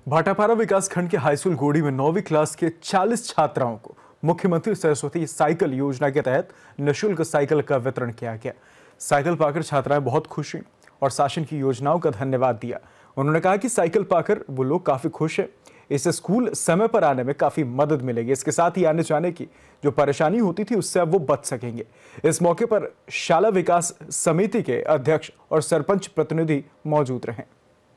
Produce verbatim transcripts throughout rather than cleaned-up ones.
भाटापारा विकासखंड के हाईस्कूल गोड़ी में नौवीं क्लास के चालीस छात्राओं को मुख्यमंत्री सरस्वती साइकिल योजना के तहत निःशुल्क साइकिल का वितरण किया गया। साइकिल पाकर छात्राएं बहुत खुश हुई और शासन की योजनाओं का धन्यवाद दिया। उन्होंने कहा कि साइकिल पाकर वो लोग काफी खुश हैं। इससे स्कूल समय पर आने में काफी मदद मिलेगी। इसके साथ ही आने जाने की जो परेशानी होती थी उससे अब वो बच सकेंगे। इस मौके पर शाला विकास समिति के अध्यक्ष और सरपंच प्रतिनिधि मौजूद रहे।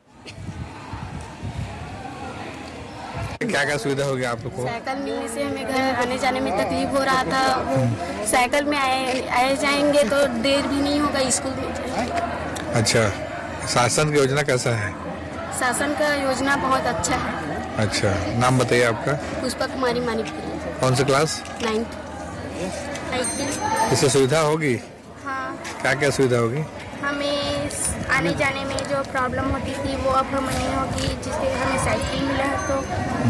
क्या क्या सुविधा होगी आप लोग को? साइकिल मिलने से हमें घर आने जाने में तकलीफ हो रहा था। वो साइकिल में आए आए जाएंगे तो देर भी नहीं होगा स्कूल में जाएंगे। अच्छा, शासन की योजना कैसा है? शासन का योजना बहुत अच्छा है। अच्छा, नाम बताइए आपका? पुष्पा कुमारी मानिकपुरी। कौन सी क्लास? नाइन्थ। इससे सुविधा होगी? हाँ। क्या क्या सुविधा होगी? हमें आने जाने में जो प्रॉब्लम होती थी वो अब हमें नहीं होगी, जिससे हमें साइकिल मिला है। तो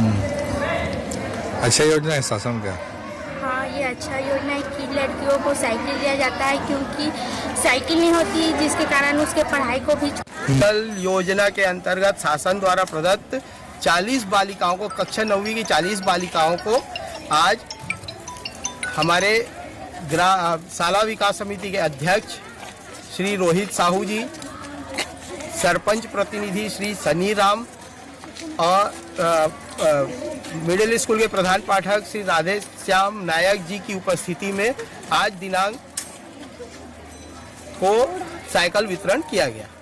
अच्छा योजना है शासन का। हाँ, ये अच्छा योजना है कि लड़कियों को साइकिल दिया जाता है, क्योंकि साइकिल नहीं होती जिसके कारण उसके पढ़ाई को भी। कल योजना के अंतर्गत शासन द्वारा प्रदत्त चालीस बालिकाओं को, कक्षा नौवीं की चालीस बालिकाओं को आज हमारे शाला विकास समिति के अध्यक्ष श्री रोहित साहू जी, सरपंच प्रतिनिधि श्री सनी राम और मिडिल स्कूल के प्रधान पाठक श्री राधे श्याम नायक जी की उपस्थिति में आज दिनांक को साइकिल वितरण किया गया।